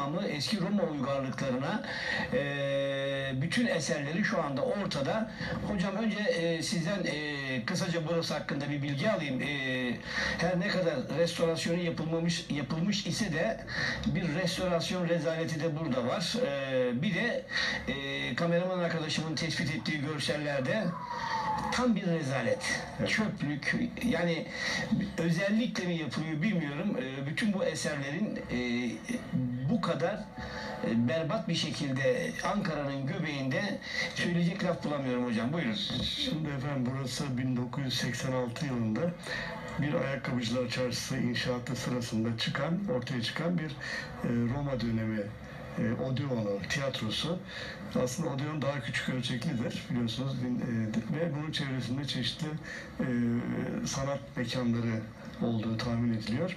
tamamı eski Roma uygarlıklarına, bütün eserleri şu anda ortada. Hocam önce sizden kısaca burası hakkında bir bilgi alayım. Her ne kadar restorasyonu yapılmış ise de bir restorasyon rezaleti de burada var. Bir de kameraman arkadaşımın tespit ettiği görsellerde tam bir rezalet. Evet. Çöplük. Yani özellikle mi yapılıyor bilmiyorum. Bütün bu eserlerin bu kadar berbat bir şekilde Ankara'nın göbeğinde söyleyecek laf bulamıyorum hocam. Buyurun. Şimdi efendim burası 1986 yılında bir ayakkabıcılar çarşısı inşaatı sırasında ortaya çıkan bir Roma dönemi Odeonu tiyatrosu. Aslında Odeon daha küçük ölçeklidir biliyorsunuz ve bunun çevresinde çeşitli sanat mekanları olduğu tahmin ediliyor.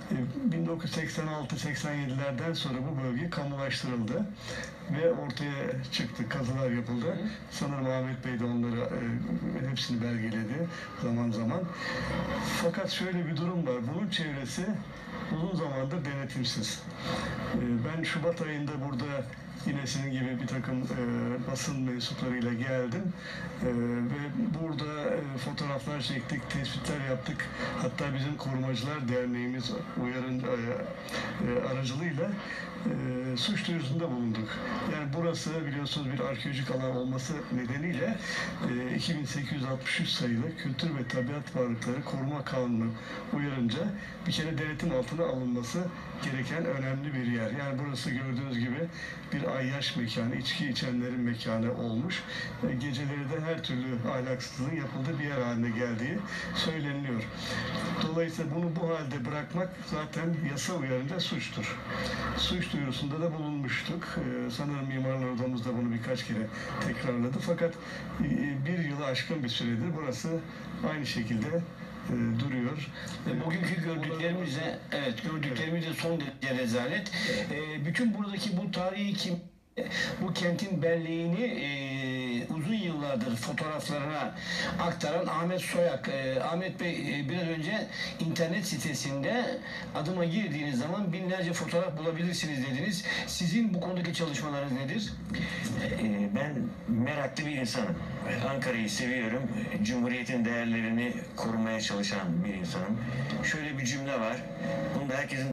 1986-87'lerden sonra bu bölge kamulaştırıldı ve ortaya çıktı, kazılar yapıldı. Sanırım Ahmet Bey de onları hepsini belgeledi zaman zaman. Fakat şöyle bir durum var, bunun çevresi uzun zamandır denetimsiz. Ben Şubat ayında burada yine sizin gibi bir takım basın mensuplarıyla geldim ve burada fotoğraflar çektik, tespitler yaptık. Hatta bizim Korumacılar Derneğimiz aracılığıyla suç duyurusunda bulunduk. Yani burası biliyorsunuz bir arkeolojik alan olması nedeniyle 2863 sayılı Kültür ve Tabiat Varlıkları Koruma Kanunu uyarınca bir kere denetim altına alınması gereken önemli bir yer. Yani burası gördüğünüz gibi bir ayyaş mekanı, içki içenlerin mekanı olmuş. Geceleri de her türlü ahlaksızlığın yapıldığı bir yer haline geldiği söyleniliyor. Dolayısıyla bunu bu halde bırakmak zaten yasa uyarınca suçtur. Suç duyurusunda da bulunmuştuk. Sanırım Mimarlar Odamız da bunu birkaç kere tekrarladı. Fakat bir yılı aşkın bir süredir burası aynı şekilde duruyor. Bugünkü gördüklerimiz de son derece rezalet. Bütün buradaki bu tarihi bu kentin belleğini uzun yıllardır fotoğraflarına aktaran Ahmet Soyak. Ahmet Bey biraz önce internet sitesinde adıma girdiğiniz zaman binlerce fotoğraf bulabilirsiniz dediniz. Sizin bu konudaki çalışmalarınız nedir? Ben meraklı bir insanım. Ankara'yı seviyorum. Cumhuriyetin değerlerini korumaya çalışan bir insanım. Şöyle bir cümle var. Bunu da herkesin